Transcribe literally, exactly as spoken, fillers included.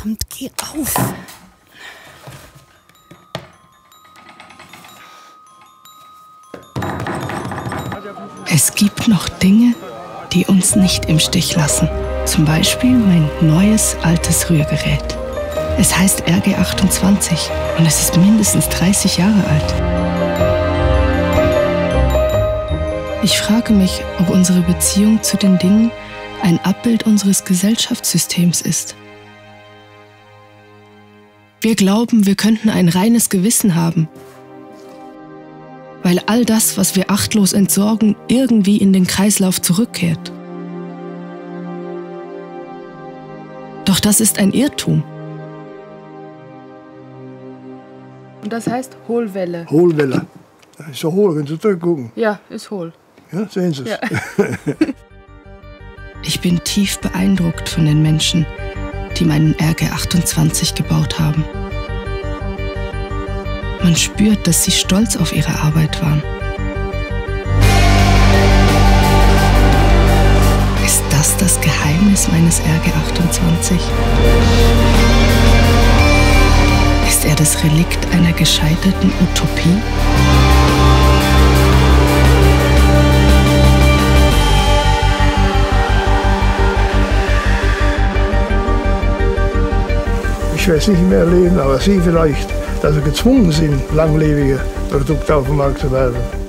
Verdammt, geh auf! Es gibt noch Dinge, die uns nicht im Stich lassen. Zum Beispiel mein neues, altes Rührgerät. Es heißt R G achtundzwanzig und es ist mindestens dreißig Jahre alt. Ich frage mich, ob unsere Beziehung zu den Dingen ein Abbild unseres Gesellschaftssystems ist. Wir glauben, wir könnten ein reines Gewissen haben, weil all das, was wir achtlos entsorgen, irgendwie in den Kreislauf zurückkehrt. Doch das ist ein Irrtum. Und das heißt Hohlwelle. Hohlwelle. Das ist so hohl, wenn Sie zurückgucken. Ja, ist hohl. Ja, sehen Sie es. Ja. Ich bin tief beeindruckt von den Menschen, die meinen R G achtundzwanzig gebaut haben. Man spürt, dass sie stolz auf ihre Arbeit waren. Ist das das Geheimnis meines R G achtundzwanzig? Ist er das Relikt einer gescheiterten Utopie? Ich werde es nicht mehr erleben, aber Sie vielleicht, dass Sie gezwungen sind, langlebige Produkte auf den Markt zu werfen.